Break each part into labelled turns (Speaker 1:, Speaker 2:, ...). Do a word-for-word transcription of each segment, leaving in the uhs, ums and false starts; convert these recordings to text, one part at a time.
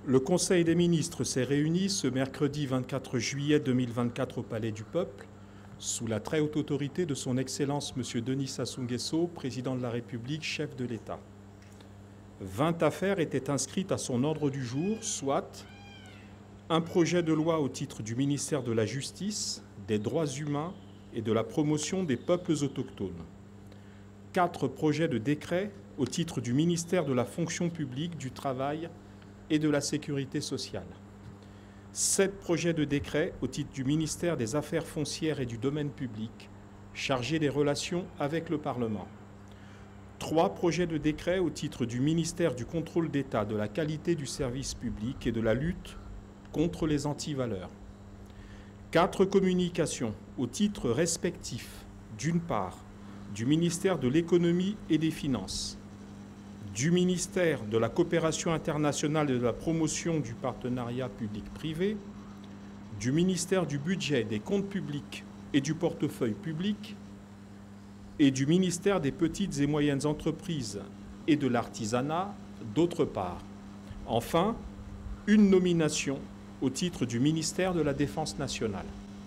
Speaker 1: Le Conseil des ministres s'est réuni ce mercredi vingt-quatre juillet deux mille vingt-quatre au Palais du Peuple, sous la très haute autorité de son Excellence M. Denis Sassou Nguesso, président de la République, chef de l'État. Vingt affaires étaient inscrites à son ordre du jour, soit un projet de loi au titre du ministère de la Justice, des droits humains et de la promotion des peuples autochtones, quatre projets de décret au titre du ministère de la fonction publique, du travail et de la sécurité sociale, sept projets de décret au titre du ministère des Affaires foncières et du domaine public, chargé des relations avec le Parlement, trois projets de décret au titre du ministère du contrôle d'État, de la qualité du service public et de la lutte contre les antivaleurs, quatre communications au titre respectif, d'une part, du ministère de l'Économie et des Finances, du ministère de la Coopération internationale et de la promotion du partenariat public-privé, du ministère du Budget, des comptes publics et du portefeuille public, et du ministère des petites et moyennes entreprises et de l'artisanat, d'autre part. Enfin, une nomination au titre du ministère de la Défense nationale.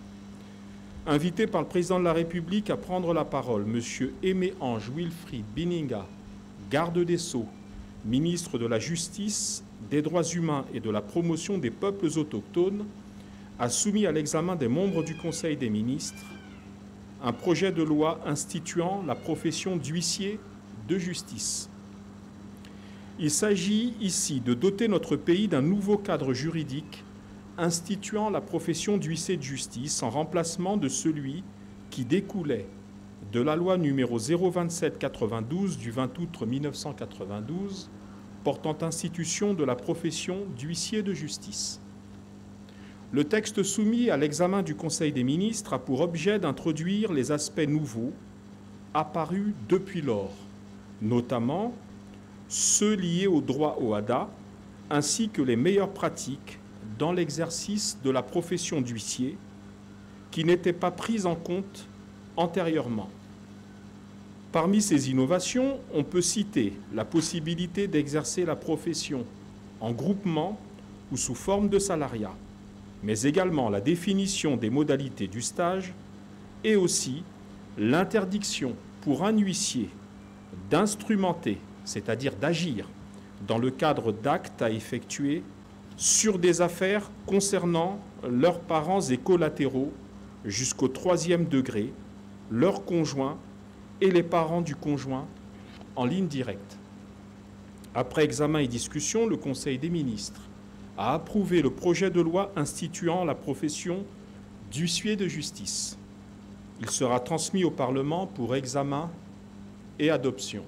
Speaker 1: Invité par le président de la République à prendre la parole, M. Aimé-Ange Wilfried Bininga, garde des Sceaux, ministre de la Justice, des droits humains et de la promotion des peuples autochtones, a soumis à l'examen des membres du Conseil des ministres un projet de loi instituant la profession d'huissier de justice. Il s'agit ici de doter notre pays d'un nouveau cadre juridique instituant la profession d'huissier de justice en remplacement de celui qui découlait de la loi numéro zéro vingt-sept quatre-vingt-douze du vingt août mille neuf cent quatre-vingt-douze portant institution de la profession d'huissier de justice. Le texte soumis à l'examen du Conseil des ministres a pour objet d'introduire les aspects nouveaux apparus depuis lors, notamment ceux liés au droit au hada, ainsi que les meilleures pratiques dans l'exercice de la profession d'huissier qui n'étaient pas prises en compte antérieurement. Parmi ces innovations, on peut citer la possibilité d'exercer la profession en groupement ou sous forme de salariat, mais également la définition des modalités du stage et aussi l'interdiction pour un huissier d'instrumenter, c'est-à-dire d'agir, dans le cadre d'actes à effectuer sur des affaires concernant leurs parents et collatéraux jusqu'au troisième degré, leurs conjoints et les parents du conjoint en ligne directe. Après examen et discussion, le Conseil des ministres a approuvé le projet de loi instituant la profession d'huissier de justice. Il sera transmis au Parlement pour examen et adoption.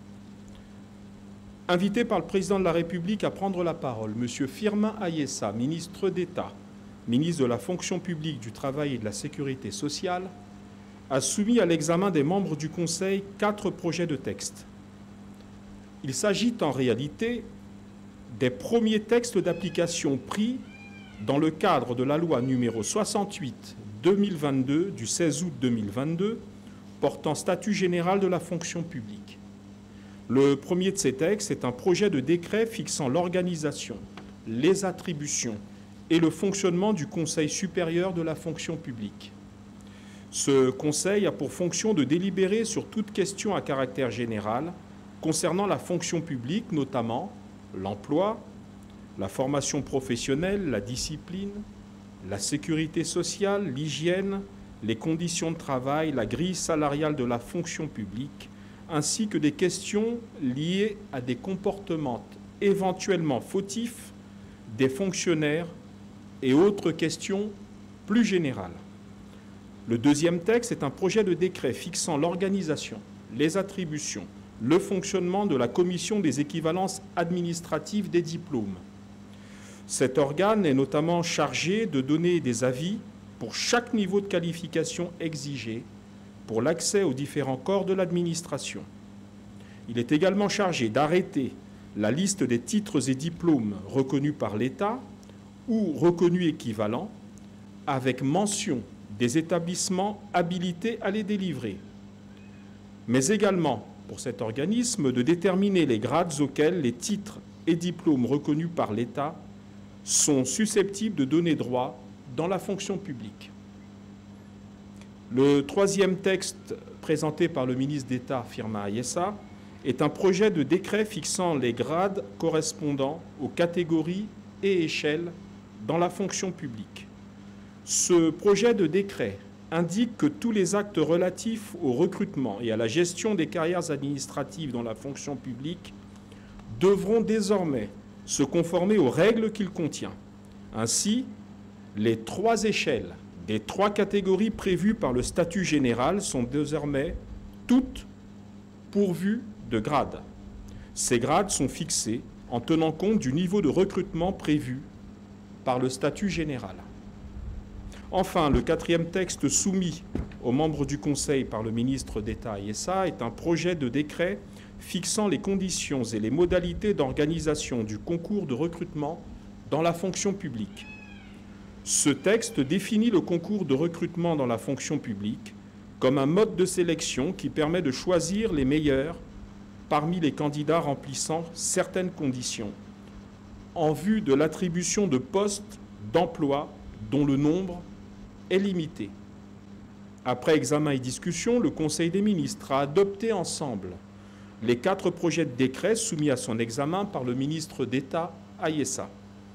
Speaker 1: Invité par le président de la République à prendre la parole, M. Firmin Ayessa, ministre d'État, ministre de la fonction publique, du travail et de la sécurité sociale, a soumis à l'examen des membres du Conseil quatre projets de texte. Il s'agit en réalité des premiers textes d'application pris dans le cadre de la loi numéro soixante-huit deux mille vingt-deux du seize août deux mille vingt-deux portant statut général de la fonction publique. Le premier de ces textes est un projet de décret fixant l'organisation, les attributions et le fonctionnement du Conseil supérieur de la fonction publique. Ce Conseil a pour fonction de délibérer sur toute question à caractère général concernant la fonction publique, notamment l'emploi, la formation professionnelle, la discipline, la sécurité sociale, l'hygiène, les conditions de travail, la grille salariale de la fonction publique, ainsi que des questions liées à des comportements éventuellement fautifs des fonctionnaires et autres questions plus générales. Le deuxième texte est un projet de décret fixant l'organisation, les attributions, le fonctionnement de la commission des équivalences administratives des diplômes. Cet organe est notamment chargé de donner des avis pour chaque niveau de qualification exigé pour l'accès aux différents corps de l'administration. Il est également chargé d'arrêter la liste des titres et diplômes reconnus par l'État ou reconnus équivalents, avec mention des établissements habilités à les délivrer, mais également pour cet organisme de déterminer les grades auxquels les titres et diplômes reconnus par l'État sont susceptibles de donner droit dans la fonction publique. Le troisième texte présenté par le ministre d'État Firmin Ayessa est un projet de décret fixant les grades correspondant aux catégories et échelles dans la fonction publique. Ce projet de décret indique que tous les actes relatifs au recrutement et à la gestion des carrières administratives dans la fonction publique devront désormais se conformer aux règles qu'il contient. Ainsi, les trois échelles des trois catégories prévues par le statut général sont désormais toutes pourvues de grades. Ces grades sont fixés en tenant compte du niveau de recrutement prévu par le statut général. Enfin, le quatrième texte soumis aux membres du Conseil par le ministre d'État Ayessa est un projet de décret fixant les conditions et les modalités d'organisation du concours de recrutement dans la fonction publique. Ce texte définit le concours de recrutement dans la fonction publique comme un mode de sélection qui permet de choisir les meilleurs parmi les candidats remplissant certaines conditions en vue de l'attribution de postes d'emploi dont le nombre est limité. Après examen et discussion, le Conseil des ministres a adopté ensemble les quatre projets de décret soumis à son examen par le ministre d'État Ayessa.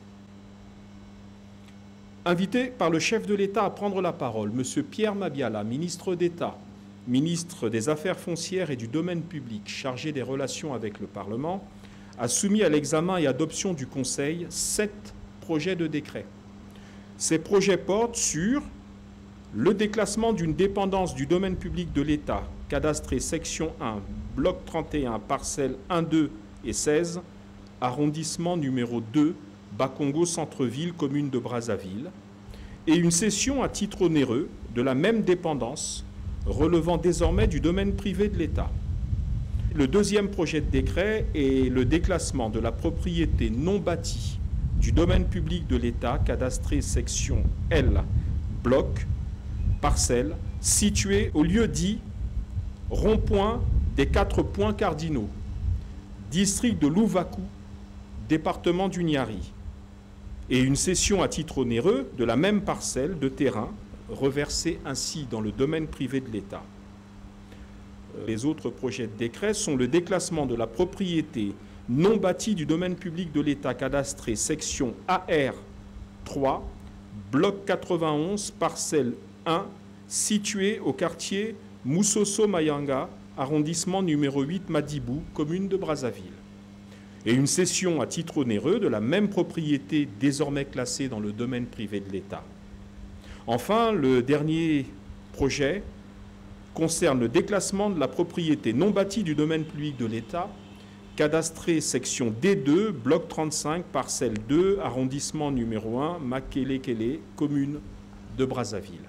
Speaker 1: Invité par le chef de l'État à prendre la parole, M. Pierre Mabiala, ministre d'État, ministre des Affaires foncières et du domaine public, chargé des relations avec le Parlement, a soumis à l'examen et adoption du Conseil sept projets de décret. Ces projets portent sur le déclassement d'une dépendance du domaine public de l'État, cadastrée section un, bloc trente et un, parcelles un, deux et seize, arrondissement numéro deux, Bakongo Centre-Ville, commune de Brazzaville, et une cession à titre onéreux de la même dépendance, relevant désormais du domaine privé de l'État. Le deuxième projet de décret est le déclassement de la propriété non bâtie du domaine public de l'État, cadastrée section L, bloc, parcelle, située au lieu dit rond-point des quatre points cardinaux, district de Louvakou, département du Niari, et une cession à titre onéreux de la même parcelle de terrain, reversée ainsi dans le domaine privé de l'État. Les autres projets de décret sont le déclassement de la propriété non bâtie du domaine public de l'État, cadastrée section A R trois, bloc quatre-vingt-onze, parcelle un, située au quartier Moussoso-Mayanga, arrondissement numéro huit, Madibou, commune de Brazzaville, et une cession à titre onéreux de la même propriété désormais classée dans le domaine privé de l'État. Enfin, le dernier projet concerne le déclassement de la propriété non bâtie du domaine public de l'État, cadastrée section D deux, bloc trente-cinq, parcelle deux, arrondissement numéro un, Makelekele, commune de Brazzaville.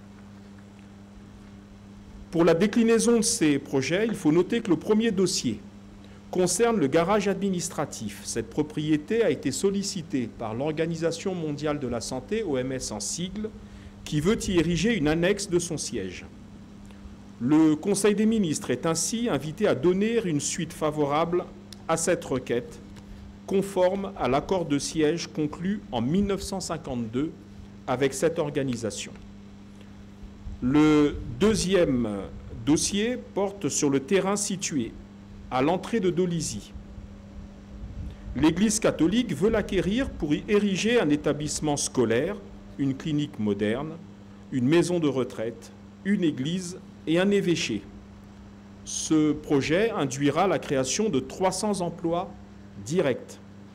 Speaker 1: Pour la déclinaison de ces projets, il faut noter que le premier dossier concerne le garage administratif. Cette propriété a été sollicitée par l'Organisation mondiale de la santé, O M S en sigle, qui veut y ériger une annexe de son siège. Le Conseil des ministres est ainsi invité à donner une suite favorable à cette requête, conforme à l'accord de siège conclu en mille neuf cent cinquante-deux avec cette organisation. Le deuxième dossier porte sur le terrain situé à l'entrée de Dolisie. L'Église catholique veut l'acquérir pour y ériger un établissement scolaire, une clinique moderne, une maison de retraite, une église et un évêché. Ce projet induira la création de trois cents emplois directs.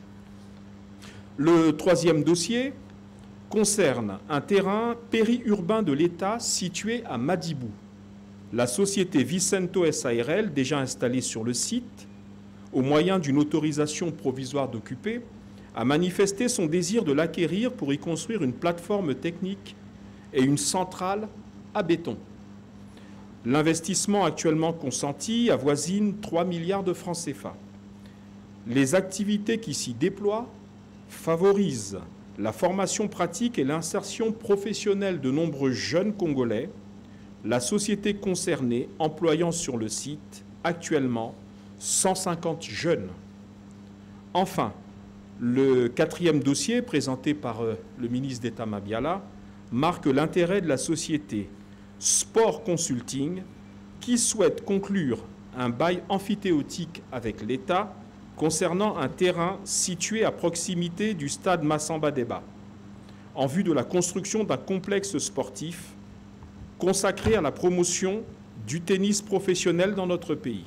Speaker 1: Le troisième dossier concerne un terrain périurbain de l'État situé à Madibou. La société Vicento S A R L, déjà installée sur le site, au moyen d'une autorisation provisoire d'occuper, a manifesté son désir de l'acquérir pour y construire une plateforme technique et une centrale à béton. L'investissement actuellement consenti avoisine trois milliards de francs C F A. Les activités qui s'y déploient favorisent la formation pratique et l'insertion professionnelle de nombreux jeunes Congolais, la société concernée employant sur le site actuellement cent cinquante jeunes. Enfin, Le quatrième dossier, présenté par le ministre d'État Mabiala, marque l'intérêt de la société Sport Consulting, qui souhaite conclure un bail amphithéotique avec l'État concernant un terrain situé à proximité du stade Massamba Débat, en vue de la construction d'un complexe sportif consacré à la promotion du tennis professionnel dans notre pays.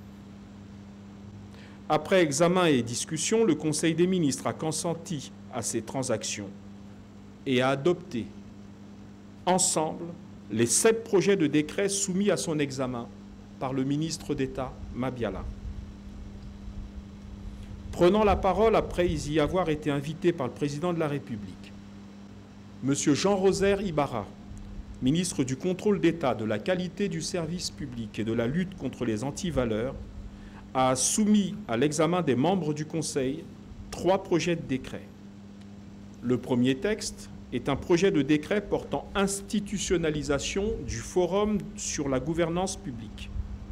Speaker 1: Après examen et discussion, le Conseil des ministres a consenti à ces transactions et a adopté ensemble les sept projets de décret soumis à son examen par le ministre d'État Mabiala. Prenant la parole après y avoir été invité par le président de la République, M. Jean-Rosaire Ibarra, ministre du Contrôle d'État, de la qualité du service public et de la lutte contre les antivaleurs, a soumis à l'examen des membres du Conseil trois projets de décret. Le premier texte est un projet de décret portant institutionnalisation du Forum sur la gouvernance publique.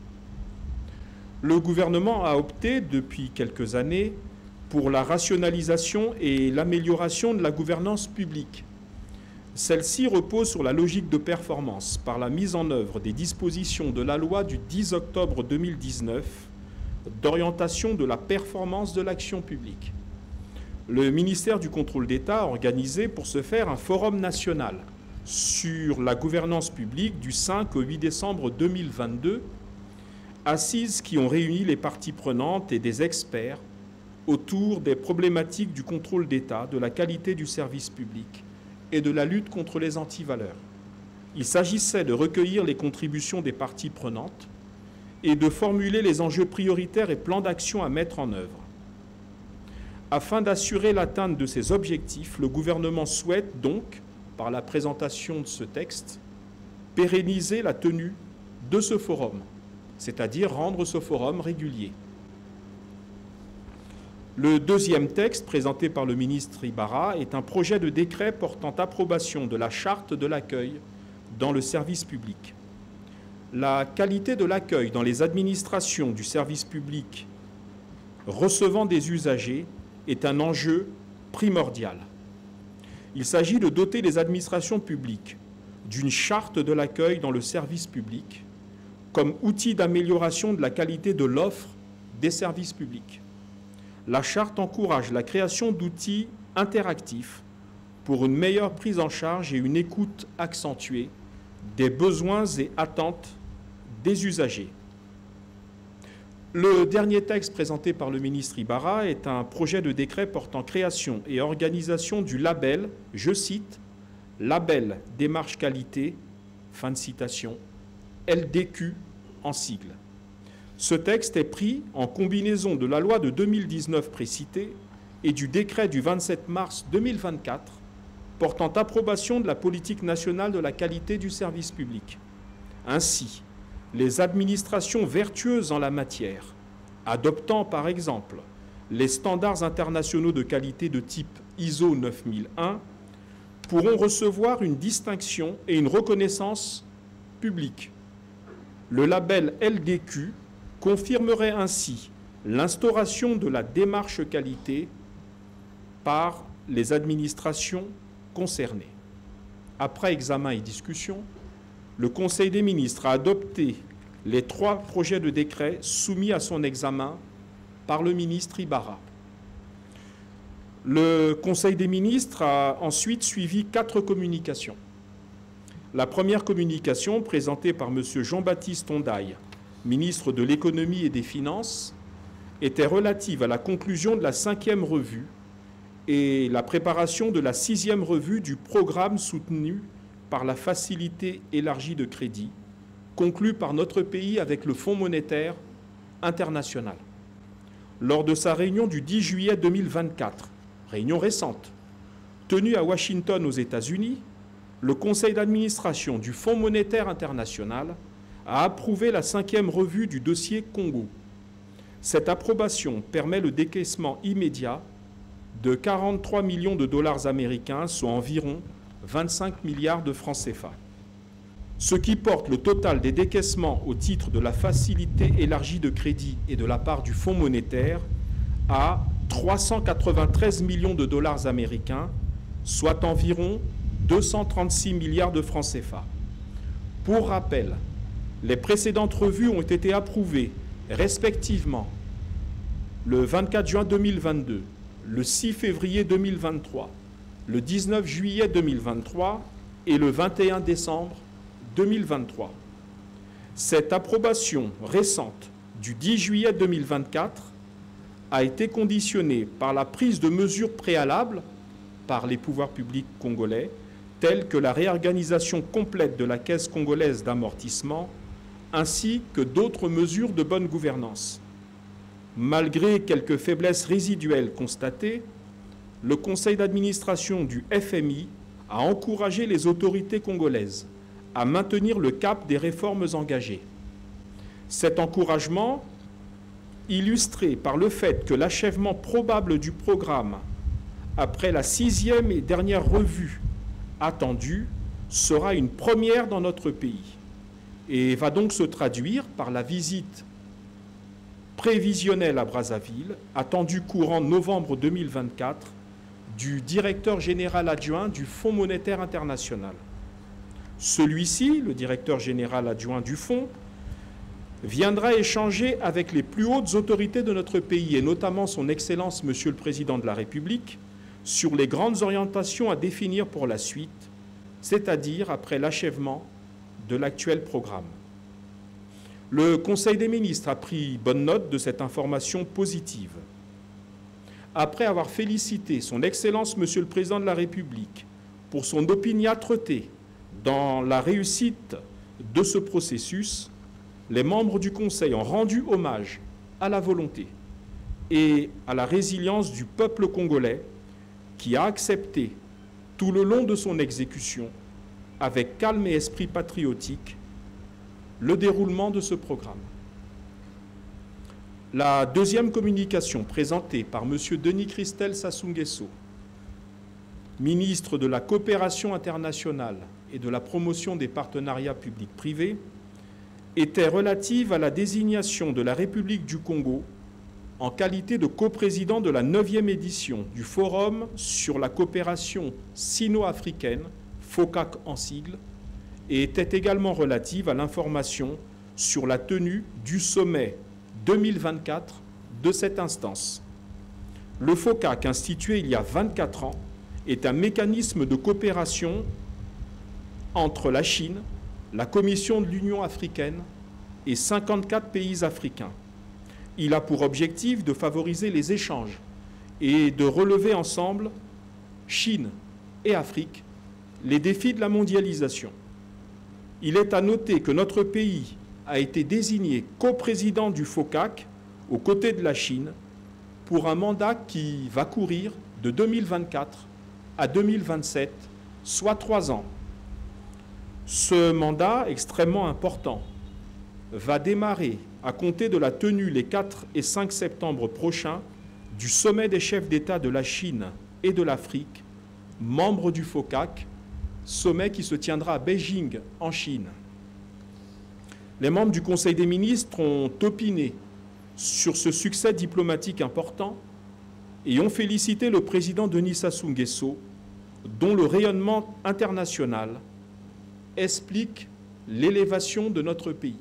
Speaker 1: Le gouvernement a opté depuis quelques années pour la rationalisation et l'amélioration de la gouvernance publique. Celle-ci repose sur la logique de performance par la mise en œuvre des dispositions de la loi du dix octobre deux mille dix-neuf d'orientation de la performance de l'action publique. Le ministère du Contrôle d'État a organisé pour ce faire un forum national sur la gouvernance publique du cinq au huit décembre deux mille vingt-deux, assises qui ont réuni les parties prenantes et des experts autour des problématiques du contrôle d'État, de la qualité du service public et de la lutte contre les antivaleurs. Il s'agissait de recueillir les contributions des parties prenantes et de formuler les enjeux prioritaires et plans d'action à mettre en œuvre. Afin d'assurer l'atteinte de ces objectifs, le gouvernement souhaite donc, par la présentation de ce texte, pérenniser la tenue de ce forum, c'est-à-dire rendre ce forum régulier. Le deuxième texte, présenté par le ministre Ibarra, est un projet de décret portant approbation de la charte de l'accueil dans le service public. La qualité de l'accueil dans les administrations du service public recevant des usagers est un enjeu primordial. Il s'agit de doter les administrations publiques d'une charte de l'accueil dans le service public comme outil d'amélioration de la qualité de l'offre des services publics. La charte encourage la création d'outils interactifs pour une meilleure prise en charge et une écoute accentuée des besoins et attentes des usagers. Le dernier texte présenté par le ministre Ibarra est un projet de décret portant création et organisation du label, je cite, « Label démarche qualité », fin de citation, L D Q en sigle. Ce texte est pris en combinaison de la loi de deux mille dix-neuf précitée et du décret du vingt-sept mars deux mille vingt-quatre portant approbation de la politique nationale de la qualité du service public. Ainsi, les administrations vertueuses en la matière, adoptant par exemple les standards internationaux de qualité de type I S O neuf mille un, pourront recevoir une distinction et une reconnaissance publique. Le label L D Q confirmerait ainsi l'instauration de la démarche qualité par les administrations concernées. Après examen et discussion, le Conseil des ministres a adopté les trois projets de décret soumis à son examen par le ministre Ibarra. Le Conseil des ministres a ensuite suivi quatre communications. La première communication, présentée par M. Jean-Baptiste Ondaille, ministre de l'Économie et des Finances, était relative à la conclusion de la cinquième revue et la préparation de la sixième revue du programme soutenu par la facilité élargie de crédit, conclue par notre pays avec le Fonds monétaire international. Lors de sa réunion du dix juillet deux mille vingt-quatre, réunion récente, tenue à Washington aux États-Unis, le conseil d'administration du Fonds monétaire international a approuvé la cinquième revue du dossier Congo. Cette approbation permet le décaissement immédiat de quarante-trois millions de dollars américains, soit environ vingt-cinq milliards de francs C F A. Ce qui porte le total des décaissements au titre de la facilité élargie de crédit et de la part du Fonds monétaire à trois cent quatre-vingt-treize millions de dollars américains, soit environ deux cent trente-six milliards de francs C F A. Pour rappel, les précédentes revues ont été approuvées respectivement le vingt-quatre juin deux mille vingt-deux, le six février deux mille vingt-trois, le dix-neuf juillet deux mille vingt-trois et le vingt et un décembre deux mille vingt-trois. Cette approbation récente du dix juillet deux mille vingt-quatre a été conditionnée par la prise de mesures préalables par les pouvoirs publics congolais, telles que la réorganisation complète de la Caisse congolaise d'amortissement, ainsi que d'autres mesures de bonne gouvernance. Malgré quelques faiblesses résiduelles constatées, le conseil d'administration du F M I a encouragé les autorités congolaises à maintenir le cap des réformes engagées. Cet encouragement, illustré par le fait que l'achèvement probable du programme, après la sixième et dernière revue attendue, sera une première dans notre pays et va donc se traduire par la visite prévisionnelle à Brazzaville, attendue courant novembre deux mille vingt-quatre, du directeur général adjoint du Fonds monétaire international. Celui-ci, le directeur général adjoint du Fonds, viendra échanger avec les plus hautes autorités de notre pays, et notamment son Excellence Monsieur le Président de la République, sur les grandes orientations à définir pour la suite, c'est-à-dire après l'achèvement de l'actuel programme. Le Conseil des ministres a pris bonne note de cette information positive. Après avoir félicité son Excellence Monsieur le Président de la République pour son opiniâtreté dans la réussite de ce processus, les membres du Conseil ont rendu hommage à la volonté et à la résilience du peuple congolais qui a accepté tout le long de son exécution, avec calme et esprit patriotique, le déroulement de ce programme. La deuxième communication présentée par M. Denis Christel Sassou Nguesso, ministre de la Coopération internationale et de la promotion des partenariats publics-privés, était relative à la désignation de la République du Congo en qualité de coprésident de la neuvième édition du Forum sur la coopération sino-africaine, FOCAC en sigle, et était également relative à l'information sur la tenue du sommet deux mille vingt-quatre de cette instance. Le FOCAC, institué il y a vingt-quatre ans, est un mécanisme de coopération entre la Chine, la Commission de l'Union africaine et cinquante-quatre pays africains. Il a pour objectif de favoriser les échanges et de relever ensemble, Chine et Afrique, les défis de la mondialisation. Il est à noter que notre pays a été désigné coprésident du FOCAC aux côtés de la Chine pour un mandat qui va courir de deux mille vingt-quatre à deux mille vingt-sept, soit trois ans. Ce mandat extrêmement important va démarrer à compter de la tenue les quatre et cinq septembre prochains du sommet des chefs d'État de la Chine et de l'Afrique, membres du FOCAC, sommet qui se tiendra à Beijing, en Chine. Les membres du Conseil des ministres ont opiné sur ce succès diplomatique important et ont félicité le président Denis Sassou Nguesso, dont le rayonnement international explique l'élévation de notre pays.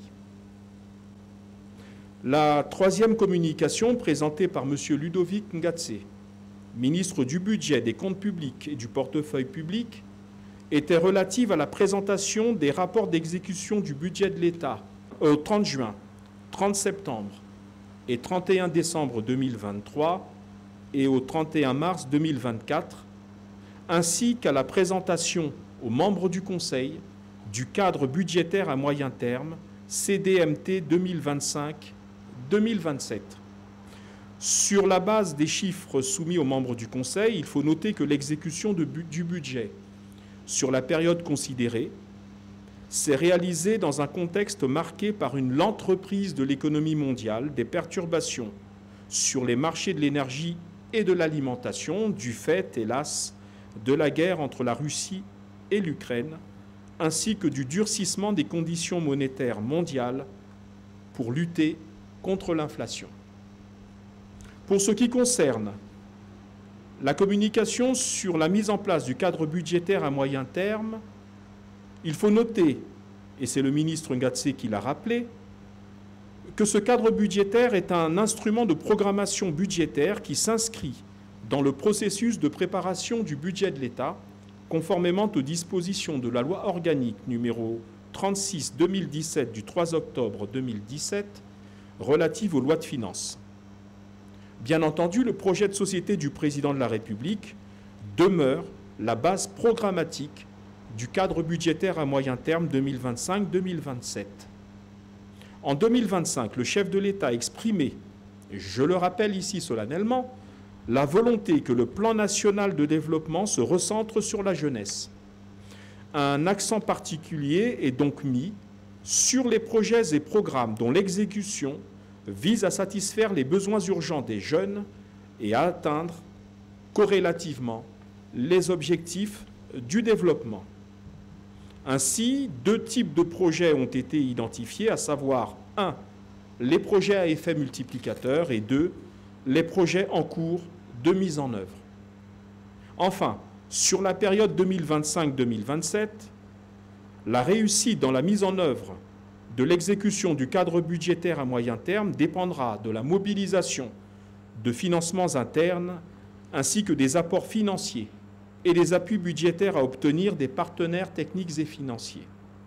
Speaker 1: La troisième communication, présentée par M. Ludovic Ngatse, ministre du Budget, des Comptes publics et du Portefeuille public, était relative à la présentation des rapports d'exécution du budget de l'État au trente juin, trente septembre et trente et un décembre deux mille vingt-trois et au trente et un mars deux mille vingt-quatre, ainsi qu'à la présentation aux membres du Conseil du cadre budgétaire à moyen terme C D M T deux mille vingt-cinq deux mille vingt-sept. Sur la base des chiffres soumis aux membres du Conseil, il faut noter que l'exécution du budget sur la période considérée s'est réalisée dans un contexte marqué par une lente reprise de l'économie mondiale, des perturbations sur les marchés de l'énergie et de l'alimentation, du fait, hélas, de la guerre entre la Russie et l'Ukraine, ainsi que du durcissement des conditions monétaires mondiales pour lutter contre l'inflation. Pour ce qui concerne la communication sur la mise en place du cadre budgétaire à moyen terme, il faut noter, et c'est le ministre Ngatsé qui l'a rappelé, que ce cadre budgétaire est un instrument de programmation budgétaire qui s'inscrit dans le processus de préparation du budget de l'État, conformément aux dispositions de la loi organique numéro trente-six deux mille dix-sept du trois octobre deux mille dix-sept relative aux lois de finances. Bien entendu, le projet de société du Président de la République demeure la base programmatique du cadre budgétaire à moyen terme deux mille vingt-cinq deux mille vingt-sept. En deux mille vingt-cinq, le chef de l'État a exprimé, je le rappelle ici solennellement, la volonté que le plan national de développement se recentre sur la jeunesse. Un accent particulier est donc mis sur les projets et programmes dont l'exécution vise à satisfaire les besoins urgents des jeunes et à atteindre corrélativement les objectifs du développement. Ainsi, deux types de projets ont été identifiés, à savoir un, les projets à effet multiplicateur et deux, les projets en cours de mise en œuvre. Enfin, sur la période deux mille vingt-cinq deux mille vingt-sept, la réussite dans la mise en œuvre de l'exécution du cadre budgétaire à moyen terme dépendra de la mobilisation de financements internes ainsi que des apports financiers et des appuis budgétaires à obtenir des partenaires techniques et financiers.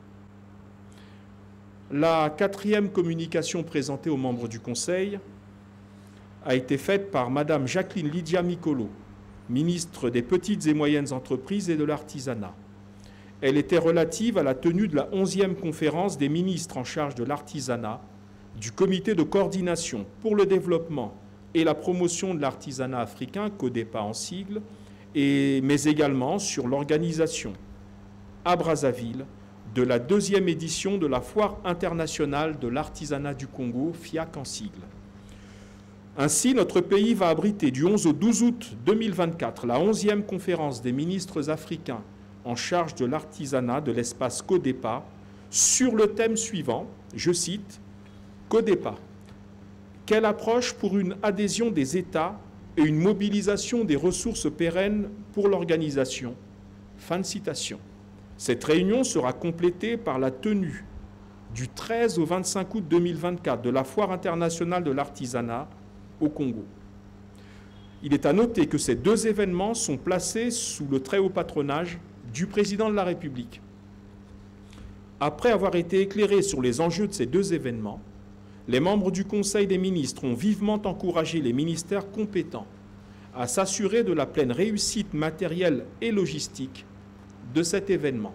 Speaker 1: La quatrième communication présentée aux membres du Conseil a été faite par Madame Jacqueline Lydia Micolo, ministre des Petites et Moyennes Entreprises et de l'Artisanat. Elle était relative à la tenue de la onzième conférence des ministres en charge de l'artisanat, du Comité de coordination pour le développement et la promotion de l'artisanat africain, CODEPA en sigle, et, mais également sur l'organisation à Brazzaville de la deuxième édition de la Foire internationale de l'artisanat du Congo, FIAC en sigle. Ainsi, notre pays va abriter du onze au douze août deux mille vingt-quatre la onzième conférence des ministres africains en charge de l'artisanat de l'espace CODEPA sur le thème suivant, je cite, « CODEPA, quelle approche pour une adhésion des États et une mobilisation des ressources pérennes pour l'organisation ?» Fin de citation. Cette réunion sera complétée par la tenue du treize au vingt-cinq août deux mille vingt-quatre de la Foire internationale de l'artisanat au Congo. Il est à noter que ces deux événements sont placés sous le très haut patronage du Président de la République. Après avoir été éclairés sur les enjeux de ces deux événements, les membres du Conseil des ministres ont vivement encouragé les ministères compétents à s'assurer de la pleine réussite matérielle et logistique de cet événement.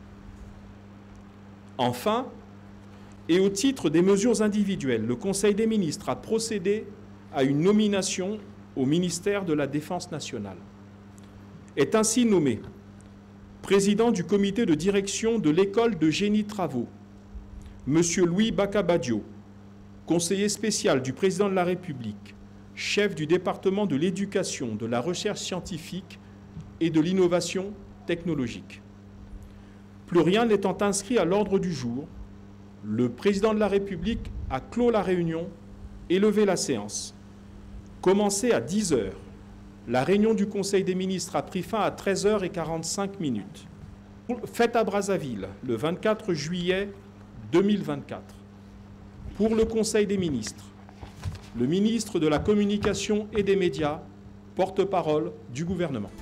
Speaker 1: Enfin, et au titre des mesures individuelles, le Conseil des ministres a procédé à une nomination au ministère de la Défense nationale. Est ainsi nommé président du comité de direction de l'école de génie travaux, M. Louis Bakabadio, conseiller spécial du président de la République, chef du département de l'éducation, de la recherche scientifique et de l'innovation technologique. Plus rien n'étant inscrit à l'ordre du jour, le président de la République a clos la réunion et levé la séance. Commencée à dix heures, la réunion du Conseil des ministres a pris fin à treize heures quarante-cinq minutes. Faite à Brazzaville le vingt-quatre juillet deux mille vingt-quatre. Pour le Conseil des ministres, le ministre de la Communication et des Médias, porte-parole du gouvernement.